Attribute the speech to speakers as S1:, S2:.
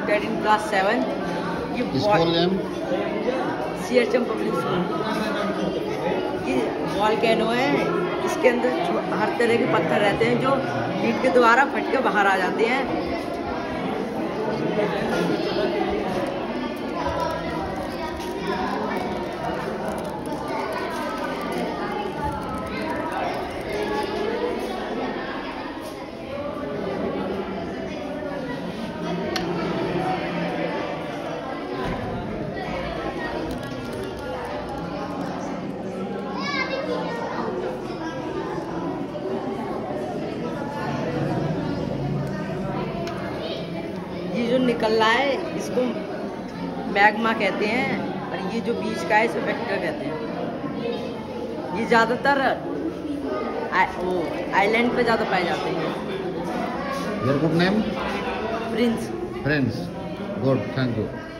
S1: Study in class 7। ये
S2: school name
S1: CHM public school. ये volcano है, इसके अंदर हर तरह के पत्थर रहते हैं जो हीट के द्वारा फट के बाहर आ जाते हैं। ये जो निकल रहा है इसको मैग्मा कहते हैं, और ये जो बीच का है इसे वेक्टर कहते हैं। ये ज़्यादातर वो आइलैंड पे ज़्यादा पाए जाते हैं।
S2: Your good name
S1: prince.
S2: Friends good, thank you.